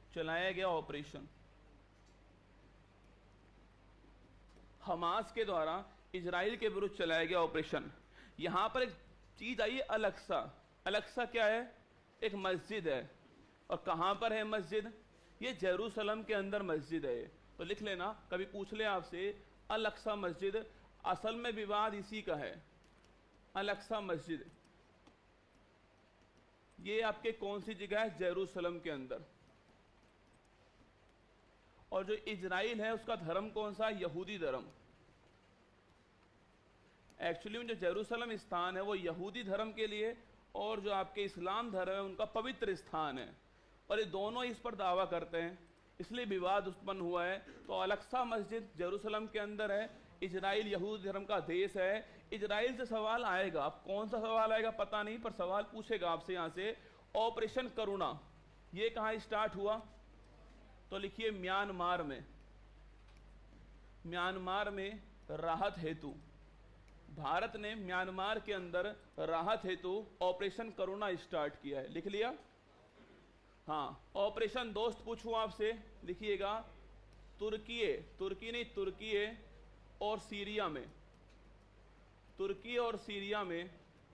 चलाया गया operation, Hamas के द्वारा इजराइल के विरुद्ध चलाया गया ऑपरेशन। यहां पर एक चीज आई है, अलक्सा। अलक्सा क्या है? एक मस्जिद है। और कहां पर है मस्जिद? ये जेरूसलम के अंदर मस्जिद है। तो लिख लेना, कभी पूछ ले आपसे अलक्सा मस्जिद, असल में विवाद इसी का है। अलक्सा मस्जिद ये आपके कौन सी जगह है? जेरूसलम के अंदर। और जो इजराइल है उसका धर्म कौन सा? यहूदी धर्म। एक्चुअली में जो जेरूसलम स्थान है वो यहूदी धर्म के लिए, और जो आपके इस्लाम धर्म है उनका पवित्र स्थान है, और ये दोनों इस पर दावा करते हैं, इसलिए विवाद उत्पन्न हुआ है। तो अलक्सा मस्जिद जेरूसलम के अंदर है, इजराइल यहूदी धर्म का देश है। इजराइल से सवाल आएगा, अब कौन सा सवाल आएगा पता नहीं, पर सवाल पूछेगा आपसे यहाँ से। ऑपरेशन करुणा ये कहाँ स्टार्ट हुआ? तो लिखिए म्यांमार में। म्यांमार में राहत हेतु भारत ने म्यांमार के अंदर राहत हेतु ऑपरेशन करुणा स्टार्ट किया है। लिख लिया? हाँ। ऑपरेशन दोस्त पूछूं आपसे, लिखिएगा तुर्की नहीं, तुर्की और सीरिया में, तुर्की और सीरिया में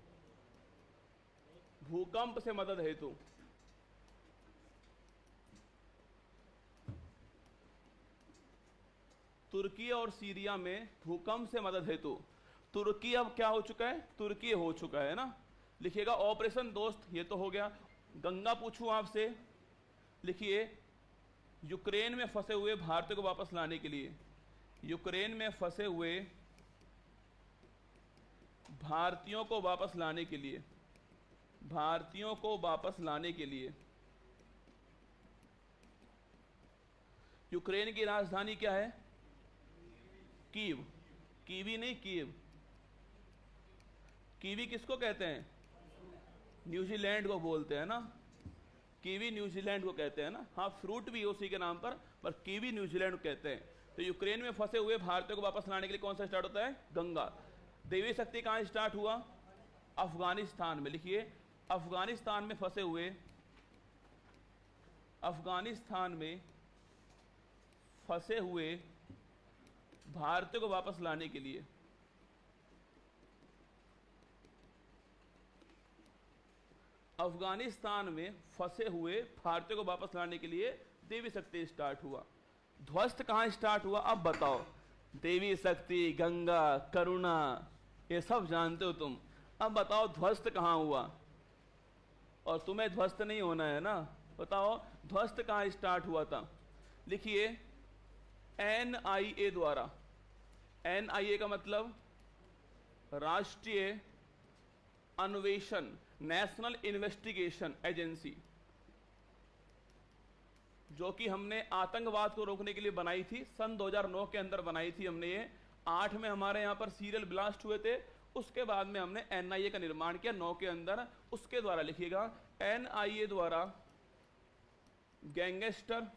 भूकंप से मदद हेतु। तुर्की और सीरिया में भूकंप से मदद हेतु। तुर्की अब क्या हो चुका है? तुर्की हो चुका है ना। लिखिएगा ऑपरेशन दोस्त, ये तो हो गया। गंगा पूछूं आपसे, लिखिए यूक्रेन में फंसे हुए भारतीयों को वापस लाने के लिए, यूक्रेन में फंसे हुए भारतीयों को वापस लाने के लिए, भारतीयों को वापस लाने के लिए यूक्रेन की राजधानी क्या है? कीव। कीवी नहीं, कीव। कीवी किसको कहते हैं? न्यूजीलैंड को बोलते हैं ना, कीवी न्यूजीलैंड को कहते हैं ना। हाँ, फ्रूट भी है उसी के नाम पर कीवी न्यूजीलैंड को कहते हैं। तो यूक्रेन में फंसे हुए भारतीयों को वापस लाने के लिए कौन सा स्टार्ट होता है? गंगा। देवी शक्ति कहाँ स्टार्ट हुआ? अफगानिस्तान में। लिखिए अफगानिस्तान में फंसे हुए, अफगानिस्तान में फंसे हुए भारतीयों को वापस लाने के लिए, अफगानिस्तान में फंसे हुए भारतीयों को वापस लाने के लिए देवी शक्ति स्टार्ट हुआ। ध्वस्त कहाँ स्टार्ट हुआ? अब बताओ। देवी शक्ति, गंगा, करुणा, ये सब जानते हो तुम। अब बताओ ध्वस्त कहाँ हुआ? और तुम्हें ध्वस्त नहीं होना है ना। बताओ ध्वस्त कहाँ स्टार्ट हुआ था? लिखिए NIA द्वारा। NIA का मतलब राष्ट्रीय अन्वेषण, नेशनल इन्वेस्टिगेशन एजेंसी, जो कि हमने आतंकवाद को रोकने के लिए बनाई थी। सन 2009 के अंदर बनाई थी हमने ये। 8 में हमारे यहाँ पर सीरियल ब्लास्ट हुए थे, उसके बाद में हमने NIA का निर्माण किया 9 के अंदर। उसके द्वारा लिखिएगा NIA द्वारा गैंगस्टर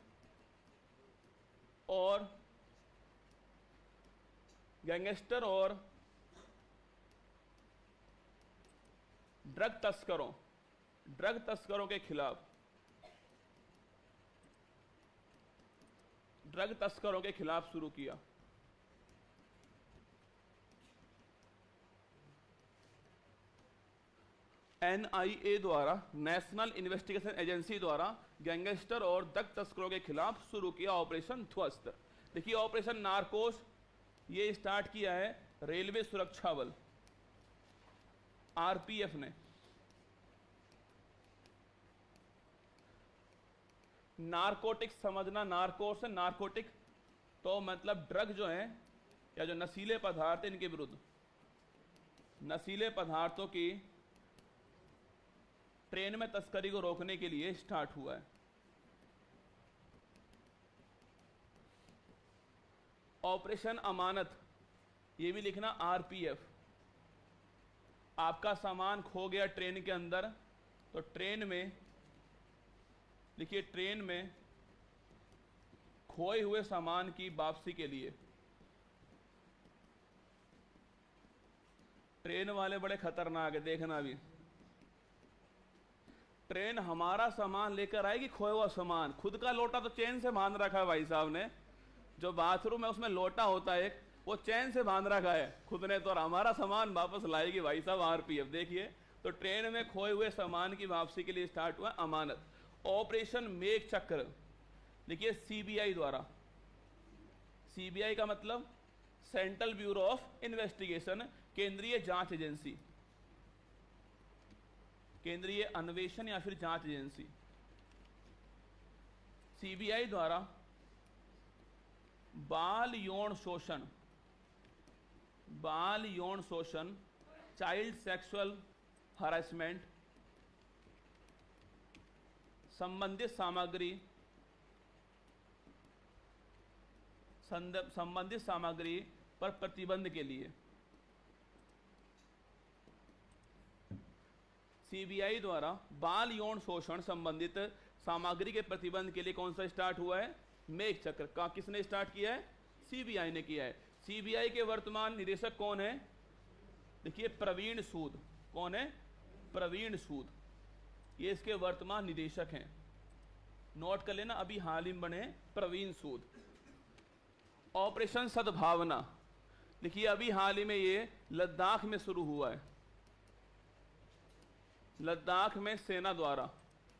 और ड्रग तस्करों के खिलाफ, ड्रग तस्करों के खिलाफ शुरू किया। NIA द्वारा, नेशनल इन्वेस्टिगेशन एजेंसी द्वारा गैंगस्टर और ड्रग तस्करों के खिलाफ शुरू किया ऑपरेशन ध्वस्त। देखिए ऑपरेशन नारकोस ये स्टार्ट किया है रेलवे सुरक्षा बल RPF ने। नारकोटिक्स समझना, नारकोस है नारकोटिक, तो मतलब ड्रग जो है या जो नशीले पदार्थ, इनके विरुद्ध नशीले पदार्थों की ट्रेन में तस्करी को रोकने के लिए स्टार्ट हुआ है। ऑपरेशन अमानत, ये भी लिखना RPF। आपका सामान खो गया ट्रेन के अंदर, तो ट्रेन में लिखिए, ट्रेन में खोए हुए सामान की वापसी के लिए। ट्रेन वाले बड़े खतरनाक है, देखना भी। ट्रेन हमारा सामान लेकर आएगी, खोया हुआ सामान। खुद का लोटा तो चैन से बांध रखा है भाई साहब ने, जो बाथरूम है उसमें लोटा होता है एक, वो चैन से बांध रखा है खुद ने, तो और हमारा सामान वापस लाएगी भाई साहब आरपीएफ। देखिए, तो ट्रेन में खोए हुए सामान की वापसी के लिए स्टार्ट हुआ अमानत। ऑपरेशन मेघ चक्र देखिए सीबीआई द्वारा, सीबीआई का मतलब सेंट्रल ब्यूरो ऑफ इन्वेस्टिगेशन, केंद्रीय जांच एजेंसी, केंद्रीय अन्वेषण या फिर जांच एजेंसी। सीबीआई द्वारा बाल यौन शोषण, बाल यौन शोषण, चाइल्ड सेक्सुअल हरासमेंट संबंधित सामग्री, संबंधित सामग्री पर प्रतिबंध के लिए सीबीआई द्वारा बाल यौन शोषण संबंधित सामग्री के प्रतिबंध के लिए कौन सा स्टार्ट हुआ है? मेघ चक्र का किसने स्टार्ट किया है? सीबीआई ने किया है। सीबीआई के वर्तमान निदेशक कौन है? देखिए प्रवीण सूद। कौन है? प्रवीण सूद, ये इसके वर्तमान निदेशक हैं। नोट कर लेना, अभी हाल ही में बने प्रवीण सूद। ऑपरेशन सद्भावना देखिए अभी हाल ही में ये लद्दाख में शुरू हुआ है। लद्दाख में सेना द्वारा,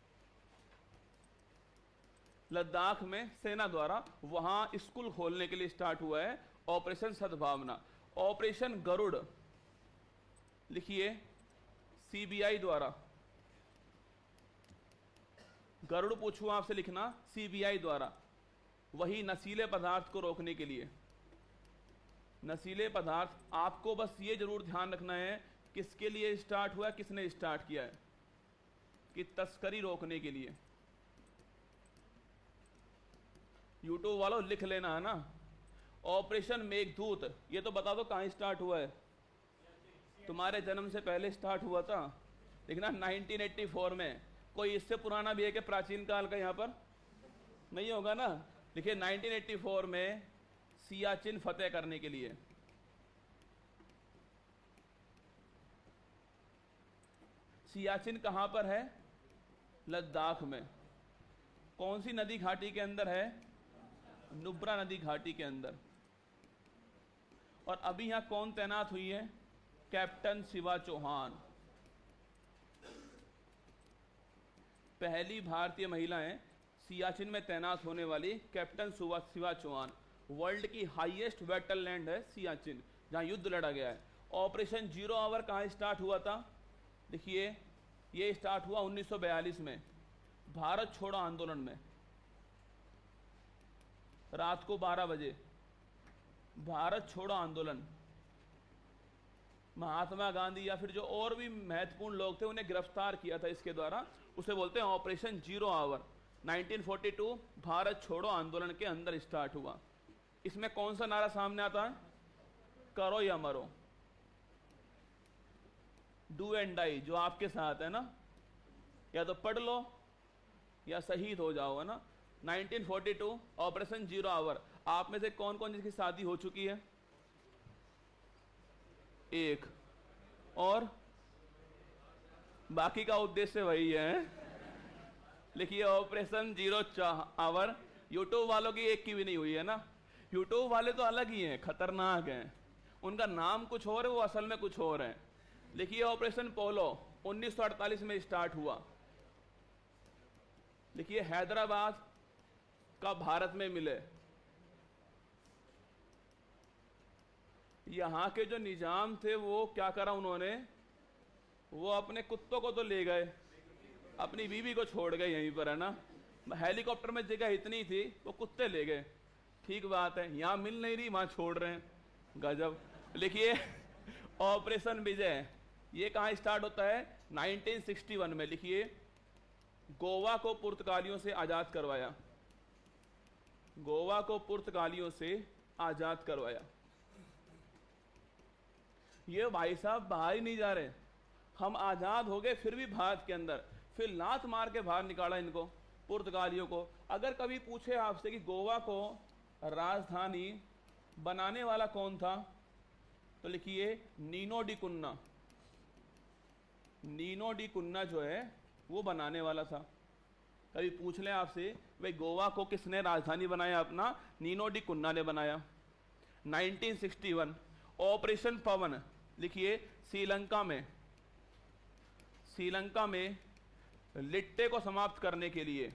लद्दाख में सेना द्वारा वहां स्कूल खोलने के लिए स्टार्ट हुआ है ऑपरेशन सद्भावना। ऑपरेशन गरुड़ लिखिए सीबीआई द्वारा, गरुड़ पूछूं आपसे लिखना सीबीआई द्वारा, वही नशीले पदार्थ को रोकने के लिए। नशीले पदार्थ, आपको बस ये जरूर ध्यान रखना है किसके लिए स्टार्ट हुआ है, किसने स्टार्ट किया है, कि तस्करी रोकने के लिए। यूट्यूब वालों लिख लेना है ना। ऑपरेशन मेघदूत, ये तो बता दो कहां स्टार्ट हुआ है? तुम्हारे जन्म से पहले स्टार्ट हुआ था, देखना 1984 में। कोई इससे पुराना भी है कि प्राचीन काल का? यहां पर नहीं होगा ना। देखिए 1984 में सियाचिन फतेह करने के लिए, सियाचिन कहां पर है? लद्दाख में। कौन सी नदी घाटी के अंदर है? नुब्रा नदी घाटी के अंदर। और अभी यहां कौन तैनात हुई है? कैप्टन शिवा चौहान। पहली भारतीय महिलाएं सियाचिन में तैनात होने वाली कैप्टन शिवा चौहान। वर्ल्ड की हाईएस्ट वेटलैंड है सियाचिन, जहां युद्ध लड़ा गया है। ऑपरेशन जीरो आवर कहां स्टार्ट हुआ था? देखिए ये स्टार्ट हुआ 1942 में, भारत छोड़ो आंदोलन में। रात को 12 बजे भारत छोड़ो आंदोलन, महात्मा गांधी या फिर जो और भी महत्वपूर्ण लोग थे उन्हें गिरफ्तार किया था इसके द्वारा। उसे बोलते हैं ऑपरेशन जीरो आवर। 1942 भारत छोड़ो आंदोलन के अंदर स्टार्ट हुआ। इसमें कौन सा नारा सामने आता है? करो या मरो, डू एंड डाई, जो आपके साथ है ना, या तो पढ़ लो या शहीद हो जाओ, है ना। 1942 ऑपरेशन जीरो आवर। आप में से कौन कौन जिसकी शादी हो चुकी है? एक, और बाकी का उद्देश्य वही है। लिखिए ऑपरेशन जीरो आवर। यूट्यूब वालों की एक की भी नहीं हुई है ना। यूट्यूब वाले तो अलग ही हैं, खतरनाक हैं, उनका नाम कुछ और है, वो असल में कुछ और है। लिखिए ऑपरेशन पोलो 1948 में स्टार्ट हुआ। लिखिए हैदराबाद का भारत में मिले। यहां के जो निजाम थे वो क्या करा उन्होंने? वो अपने कुत्तों को तो ले गए, अपनी बीवी को छोड़ गए यहीं पर, है ना। हेलीकॉप्टर में जगह इतनी थी वो कुत्ते ले गए। ठीक बात है, यहां मिल नहीं रही वहां छोड़ रहे हैं, गजब। लिखिए ऑपरेशन विजय, ये कहां स्टार्ट होता है? 1961 में। लिखिए गोवा को पुर्तगालियों से आजाद करवाया, गोवा को पुर्तगालियों से आजाद करवाया। ये भाई साहब बाहर ही नहीं जा रहे, हम आजाद हो गए फिर भी भारत के अंदर, फिर लात मार के बाहर निकाला इनको, पुर्तगालियों को। अगर कभी पूछे आपसे कि गोवा को राजधानी बनाने वाला कौन था, तो लिखिए Nuno da Cunha. Nuno da Cunha जो है वो बनाने वाला था। कभी पूछ लें आपसे भाई गोवा को किसने राजधानी बनाया अपना, नीनो डी कुन्ना ने बनाया। 1961 ऑपरेशन पवन, लिखिए श्रीलंका में लिट्टे को समाप्त करने के लिए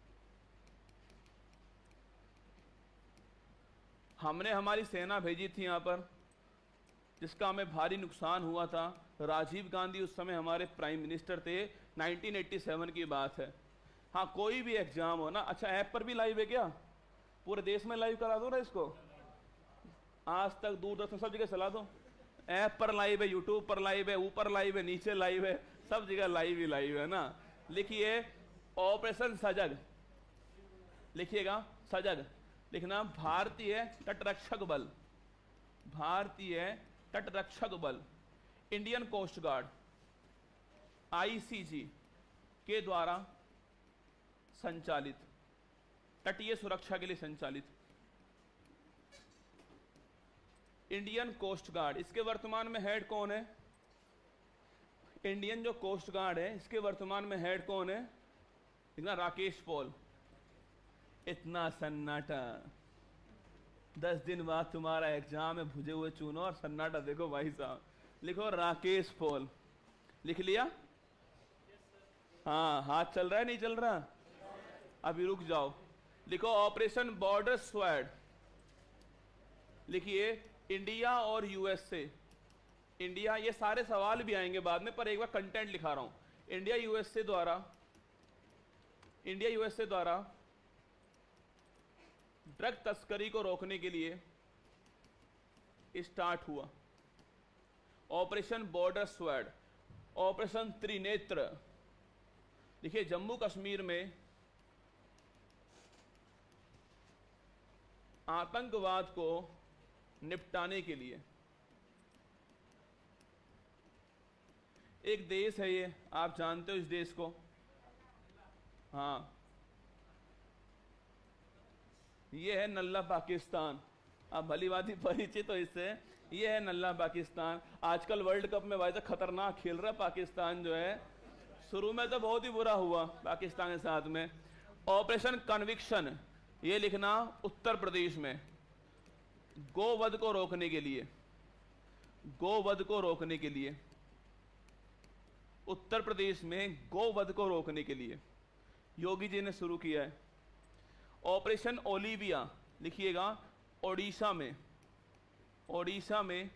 हमने हमारी सेना भेजी थी यहाँ पर, जिसका हमें भारी नुकसान हुआ था। राजीव गांधी उस समय हमारे प्राइम मिनिस्टर थे, 1987 की बात है। हाँ, कोई भी एग्जाम हो ना, अच्छा ऐप पर भी लाइव है क्या? पूरे देश में लाइव करा दो ना इसको, आज तक दूरदर्शन सब जगह चला दो। ऐप पर लाइव है, यूट्यूब पर लाइव है, ऊपर लाइव है, नीचे लाइव है, सब जगह लाइव ही लाइव है ना। लिखिए ऑपरेशन सजग, लिखिएगा सजग, लिखना भारतीय तटरक्षक बल, भारतीय तटरक्षक बल, इंडियन कोस्ट गार्ड आईसीजी के द्वारा संचालित, तटीय सुरक्षा के लिए संचालित इंडियन कोस्ट गार्ड। इसके वर्तमान में हेड कौन है? इंडियन जो कोस्ट गार्ड है इसके वर्तमान में हेड कौन है? इतना राकेश पॉल। इतना सन्नाटा, 10 दिन बाद तुम्हारा एग्जाम है, भुजे हुए चूनो और सन्नाटा देखो भाई साहब। लिखो राकेश पॉल, लिख लिया? हाँ, हाथ चल रहा है नहीं चल रहा? अभी रुक जाओ। लिखो ऑपरेशन बॉर्डर स्वैड, लिखिए इंडिया और यूएसए। इंडिया, ये सारे सवाल भी आएंगे बाद में, पर एक बार कंटेंट लिखा रहा हूं। इंडिया यूएसए द्वारा ड्रग तस्करी को रोकने के लिए स्टार्ट हुआ ऑपरेशन बॉर्डर स्वैड, ऑपरेशन त्रिनेत्र। देखिए जम्मू कश्मीर में आतंकवाद को निपटाने के लिए एक देश है, ये आप जानते हो इस देश को? हाँ, ये है नल्ला पाकिस्तान। आप भलीभांति परिचित हो इससे। ये है नल्ला पाकिस्तान। आजकल वर्ल्ड कप में भाई साहब खतरनाक खेल रहा है पाकिस्तान जो है। शुरू में तो बहुत ही बुरा हुआ पाकिस्तान के साथ में। ऑपरेशन कन्विक्शन, ये लिखना उत्तर प्रदेश में गोवध को रोकने के लिए, गोवध को रोकने के लिए, उत्तर प्रदेश में गोवध को रोकने के लिए योगी जी ने शुरू किया है। ऑपरेशन ओलिविया, लिखिएगा ओडिशा में, ओडिशा में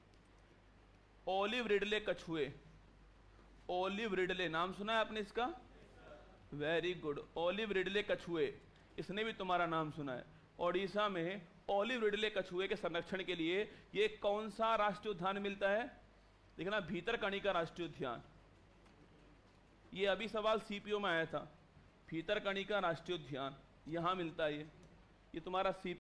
ओलिव रिडले कछुए, ओलिव रिडले नाम सुना है आपने इसका? वेरी गुड, ओलिव रिडले कछुए, इसने भी तुम्हारा नाम सुना है। ओडिशा में ओलिव रिडले कछुए के संरक्षण के लिए ये कौन सा राष्ट्रीय उद्यान मिलता है? देखना भीतरकनिका राष्ट्रीय उद्यान। ये अभी सवाल सीपीओ में आया था, भीतरकनिका राष्ट्रीय उद्यान यहां मिलता है। ये तुम्हारा